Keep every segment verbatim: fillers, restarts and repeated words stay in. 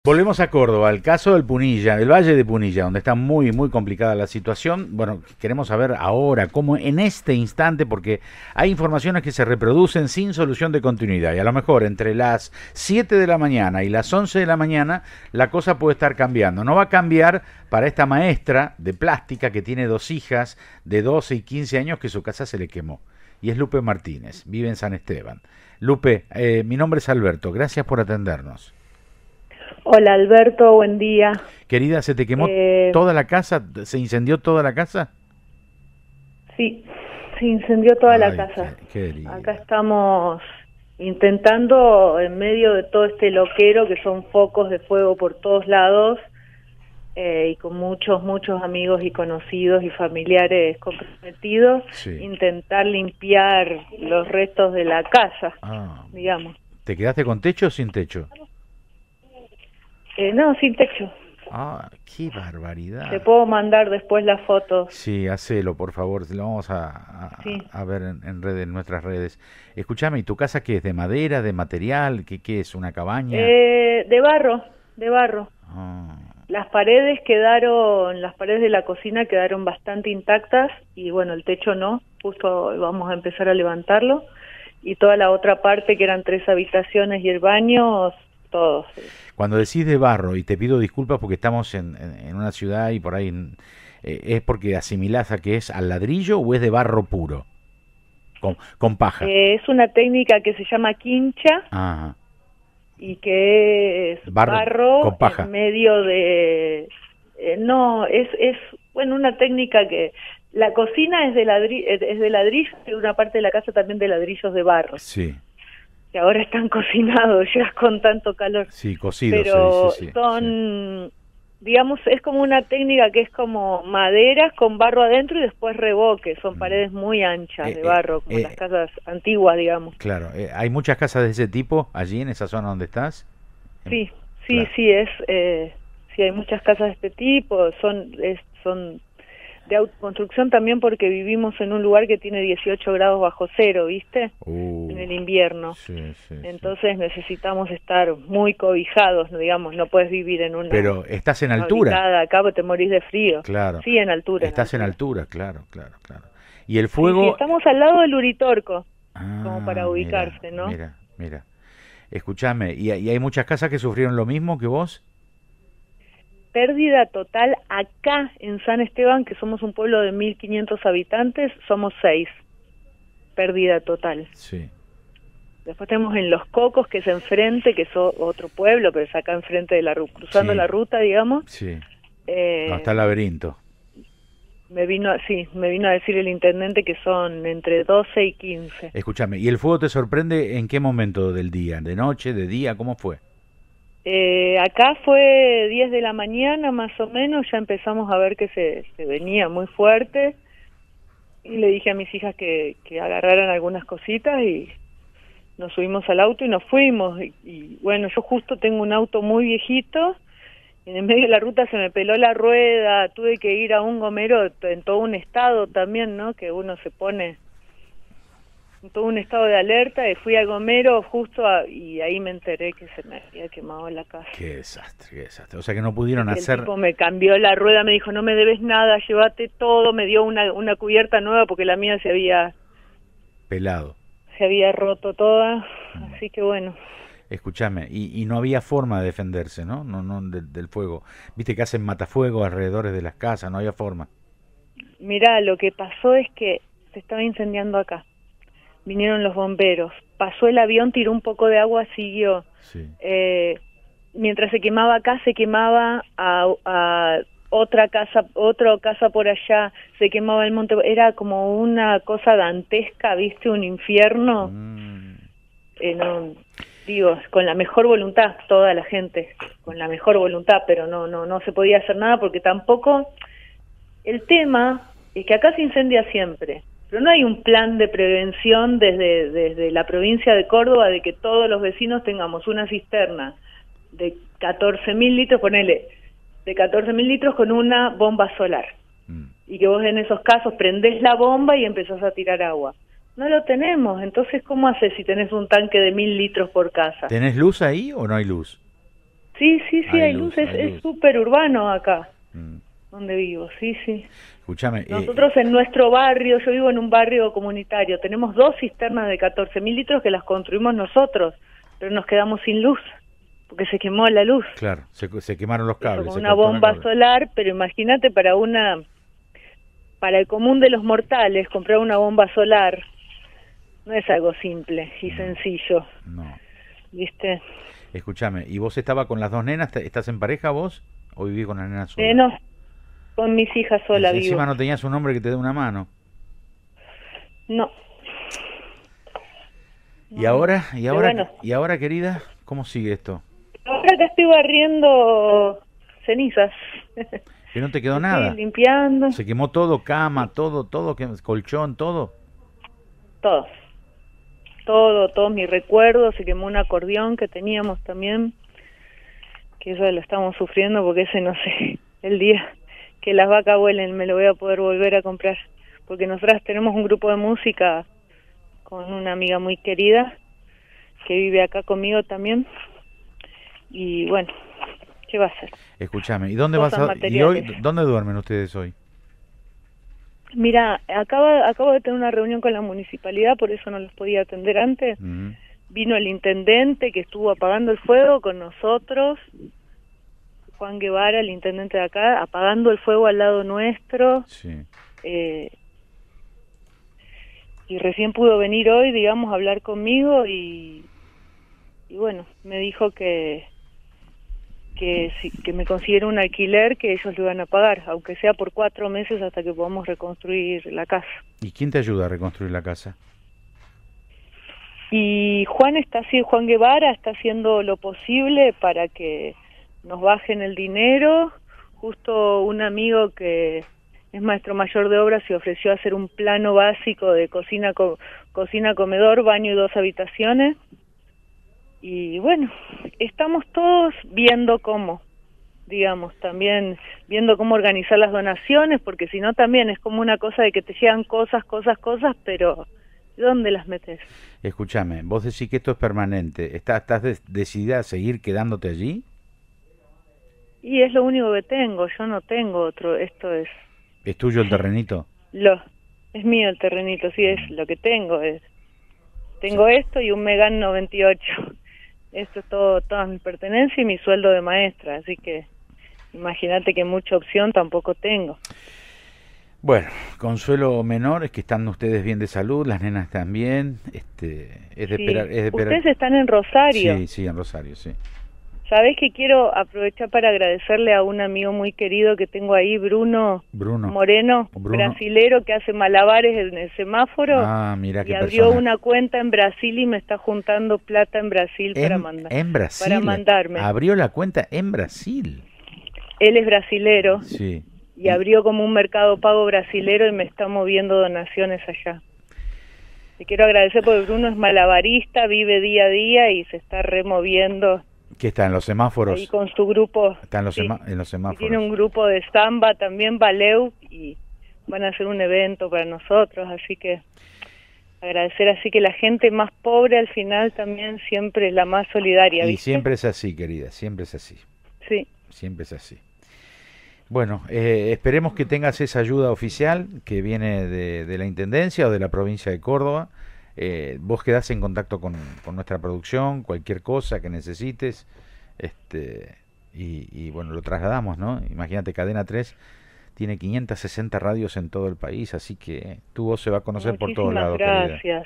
Volvemos a Córdoba, el caso del Punilla, del Valle de Punilla, donde está muy, muy complicada la situación. Bueno, queremos saber ahora, cómo en este instante, porque hay informaciones que se reproducen sin solución de continuidad. Y a lo mejor entre las siete de la mañana y las once de la mañana, la cosa puede estar cambiando. No va a cambiar para esta maestra de plástica que tiene dos hijas de doce y quince años que su casa se le quemó. Y es Lupe Martínez, vive en San Esteban. Lupe, eh, mi nombre es Alberto, gracias por atendernos. Hola Alberto, buen día. Querida, ¿se te quemó Eh, toda la casa? ¿Se incendió toda la casa? sí, se incendió toda la Ay, casa. qué, qué Acá estamos intentando, en medio de todo este loquero, que son focos de fuego por todos lados, eh, y con muchos, muchos amigos y conocidos y familiares comprometidos, Sí. intentar limpiar los restos de la casa, Ah, digamos. ¿te quedaste con techo o sin techo? Eh, no, sin techo. Ah, qué barbaridad. Te puedo mandar después las fotos. Sí, hacelo, por favor. Lo vamos a, a, Sí. a ver en, en redes, en nuestras redes. Escúchame, ¿y tu casa qué es? ¿De madera, de material? ¿Qué, qué es? ¿Una cabaña? Eh, de barro, de barro. Ah, Las paredes quedaron, las paredes de la cocina quedaron bastante intactas y bueno, el techo no, justo vamos a empezar a levantarlo y toda la otra parte que eran tres habitaciones y el baño, todos. Cuando decís de barro, y te pido disculpas porque estamos en, en, en una ciudad y por ahí, eh, ¿es porque asimilás a que es al ladrillo o es de barro puro? Con, con paja. Eh, es una técnica que se llama quincha Ajá. y que es Barro, barro, con paja. en medio de... eh, no, es, es bueno una técnica que... La cocina es de, ladri es de ladrillo y una parte de la casa también de ladrillos de barro. Sí. Que ahora están cocinados ya con tanto calor. Sí, cocidos. Pero Sí, sí, sí, son, sí. digamos, es como una técnica que es como maderas con barro adentro y después revoque. Son paredes muy anchas eh, de barro, como eh, las casas antiguas, digamos. Claro, eh, ¿hay muchas casas de ese tipo allí en esa zona donde estás? Sí, sí, Claro. sí, es, eh, sí, hay muchas casas de este tipo, son, es, son de autoconstrucción también porque vivimos en un lugar que tiene dieciocho grados bajo cero, ¿viste? Uh, En el invierno. Sí, sí, Entonces sí. necesitamos estar muy cobijados, ¿no? Digamos, no puedes vivir en una... Pero estás en altura. Acá te morís de frío. Claro. Sí, en altura. Estás en altura, en altura claro, claro, claro. Y el fuego... fuego... Sí, sí, estamos al lado del Uritorco, ah, como para ubicarse, mira, ¿no? Mira, mira. Escúchame, ¿y, ¿y hay muchas casas que sufrieron lo mismo que vos? Pérdida total acá en San Esteban, que somos un pueblo de mil quinientos habitantes, somos seis. Pérdida total. Sí. Después tenemos en Los Cocos, que es enfrente, que es otro pueblo, pero es acá enfrente de la ruta, cruzando sí. la ruta, digamos. Sí. Eh, no, está el laberinto. Me vino, sí, me vino a decir el intendente que son entre doce y quince. Escúchame, ¿y el fuego te sorprende en qué momento del día? ¿De noche, de día? ¿Cómo fue? Eh, acá fue diez de la mañana más o menos, ya empezamos a ver que se, se venía muy fuerte y le dije a mis hijas que, que agarraran algunas cositas y nos subimos al auto y nos fuimos y, y bueno, yo justo tengo un auto muy viejito y en el medio de la ruta se me peló la rueda, tuve que ir a un gomero en todo un estado también, ¿no? Que uno se pone en todo un estado de alerta y fui al gomero justo a, y ahí me enteré que se me había quemado la casa. Qué desastre, qué desastre. O sea que no pudieron y hacer... El tipo me cambió la rueda, me dijo, no me debes nada, llévate todo, me dio una, una cubierta nueva porque la mía se había... Pelado. Se había roto toda, mm. así que bueno... Escúchame, y, y no había forma de defenderse, ¿no? No, no del, del fuego. Viste que hacen matafuego alrededor de las casas, no había forma. Mirá, lo que pasó es que se estaba incendiando acá. Vinieron los bomberos, pasó el avión, tiró un poco de agua, siguió. Sí. Eh, mientras se quemaba acá, se quemaba a, a otra casa, otra casa por allá, se quemaba el monte. Era como una cosa dantesca, ¿viste? Un infierno. Mm. Eh, no, digo, con la mejor voluntad, toda la gente, con la mejor voluntad, pero no, no, no se podía hacer nada porque tampoco... El tema es que acá se incendia siempre. Pero no hay un plan de prevención desde, desde la provincia de Córdoba de que todos los vecinos tengamos una cisterna de catorce mil litros, ponele, de catorce mil litros con una bomba solar. Mm. Y que vos en esos casos prendés la bomba y empezás a tirar agua. No lo tenemos, entonces ¿cómo haces si tenés un tanque de mil litros por casa? ¿Tenés luz ahí o no hay luz? Sí, sí, sí, hay, hay luz, luz. Es súper urbano acá, mm. donde vivo, sí, sí. Escúchame. Nosotros eh, en nuestro barrio, yo vivo en un barrio comunitario, tenemos dos cisternas de catorce mil litros que las construimos nosotros, pero nos quedamos sin luz, porque se quemó la luz. Claro, se, se quemaron los cables. Como una bomba solar, pero imagínate para una, para el común de los mortales, comprar una bomba solar no es algo simple y no, sencillo. No. ¿Viste? Escúchame, ¿y vos estabas con las dos nenas? ¿Estás en pareja vos o vivís con las nenas solas? Eh, no, con mis hijas sola vivo. Encima no tenías un hombre que te dé una mano. No. ¿Y ahora, y ahora, bueno. y ahora, querida, cómo sigue esto? Ahora que estoy barriendo cenizas. ¿Que no te quedó estoy nada? Limpiando. ¿Se quemó todo, cama, todo, todo, colchón, todo? Todo. Todo, todos mis recuerdos, se quemó un acordeón que teníamos también, que eso lo estamos sufriendo porque ese no sé, el día que las vacas vuelen me lo voy a poder volver a comprar, porque nosotras tenemos un grupo de música con una amiga muy querida que vive acá conmigo también, y bueno, ¿qué va a hacer? Escúchame, ¿y dónde Cosas vas a, y hoy, dónde duermen ustedes hoy? Mira, acaba, acabo de tener una reunión con la municipalidad, por eso no los podía atender antes. Uh-huh. Vino el intendente que estuvo apagando el fuego con nosotros, Juan Guevara, el intendente de acá, apagando el fuego al lado nuestro. Sí. Eh, y recién pudo venir hoy, digamos, a hablar conmigo y, y bueno, me dijo que... Que, si, que me consiguiera un alquiler que ellos lo iban a pagar, aunque sea por cuatro meses hasta que podamos reconstruir la casa. ¿Y quién te ayuda a reconstruir la casa? Y Juan está así, Juan Guevara está haciendo lo posible para que nos bajen el dinero. Justo un amigo que es maestro mayor de obras se ofreció a hacer un plano básico de cocina, co cocina, comedor, baño y dos habitaciones. Y bueno, estamos todos viendo cómo, digamos, también viendo cómo organizar las donaciones, porque si no también es como una cosa de que te llegan cosas, cosas, cosas, pero ¿dónde las metes? Escúchame, vos decís que esto es permanente, ¿estás, estás de decidida a seguir quedándote allí? Y es lo único que tengo, yo no tengo otro, esto es... ¿Es tuyo el terrenito? Lo, es mío el terrenito, sí, es lo que tengo, es tengo sí. Esto y un Megane noventa y ocho. Esto es todo, toda mi pertenencia y mi sueldo de maestra, así que imagínate que mucha opción tampoco tengo. Bueno, consuelo menor es que están ustedes bien de salud, las nenas también, este, es de sí. esperar, es de esperar. Ustedes están en Rosario. Sí, sí, en Rosario, sí. Sabés que quiero aprovechar para agradecerle a un amigo muy querido que tengo ahí, Bruno, Bruno. Moreno, Bruno. brasilero que hace malabares en el semáforo. Ah, mira qué y abrió persona. una cuenta en Brasil y me está juntando plata en Brasil en, para mandar. En Brasil. Para mandarme. Abrió la cuenta en Brasil. Él es brasilero. Sí. Y abrió como un mercado pago brasilero y me está moviendo donaciones allá. Te quiero agradecer porque Bruno es malabarista, vive día a día y se está removiendo. ¿Qué está en los semáforos? Ahí con su grupo. Está en los, sí, en los semáforos. Tiene un grupo de samba también, Baleu, y van a hacer un evento para nosotros, así que agradecer así que la gente más pobre al final también siempre es la más solidaria. Y ¿viste? siempre es así, querida, siempre es así. Sí. Siempre es así. Bueno, eh, esperemos que tengas esa ayuda oficial que viene de, de la Intendencia o de la provincia de Córdoba. Eh, vos quedás en contacto con, con nuestra producción, cualquier cosa que necesites, este y, y bueno, lo trasladamos, ¿no? Imagínate, Cadena tres tiene quinientas sesenta radios en todo el país, así que tu voz se va a conocer Muchísimas por todos lados, gracias. querida.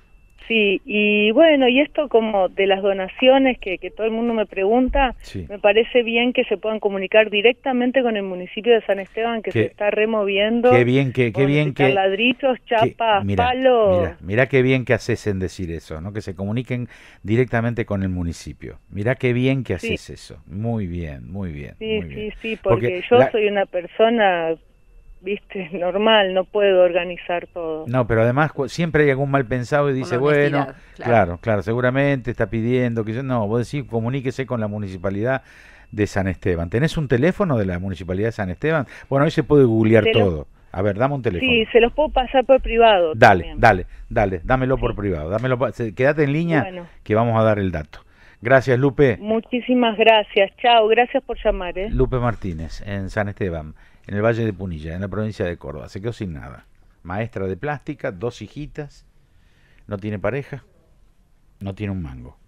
Sí, y bueno, y esto como de las donaciones que, que todo el mundo me pregunta, sí. Me parece bien que se puedan comunicar directamente con el municipio de San Esteban, que ¿Qué? se está removiendo. Qué bien que, qué bien que ladrillos, chapas, que, mira, palos. Mira, mira qué bien que haces en decir eso, ¿no? Que se comuniquen directamente con el municipio. Mira qué bien que haces sí. eso. Muy bien, muy bien. Sí, muy sí, bien. sí, porque, porque yo la... soy una persona, viste, normal, no puedo organizar todo. No, pero además siempre hay algún mal pensado y dice, bueno, claro. claro, claro, seguramente está pidiendo que yo no, vos decís, comuníquese con la municipalidad de San Esteban. ¿Tenés un teléfono de la municipalidad de San Esteban? Bueno, hoy se puede googlear lo... todo. A ver, dame un teléfono. Sí, se los puedo pasar por privado. Dale, también. dale, dale, dámelo sí. por privado. Dámelo, quédate en línea, bueno. Que vamos a dar el dato. Gracias, Lupe. Muchísimas gracias. Chao, gracias por llamar. ¿eh? Lupe Martínez, en San Esteban, en el Valle de Punilla, en la provincia de Córdoba. Se quedó sin nada. Maestra de plástica, dos hijitas, no tiene pareja, no tiene un mango.